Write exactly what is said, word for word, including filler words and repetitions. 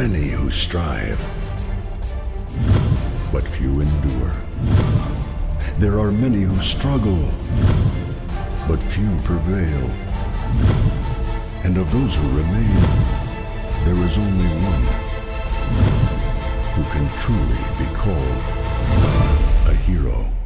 many who strive, but few endure. There are many who struggle, but few prevail. And of those who remain, there is only one who can truly be called a hero.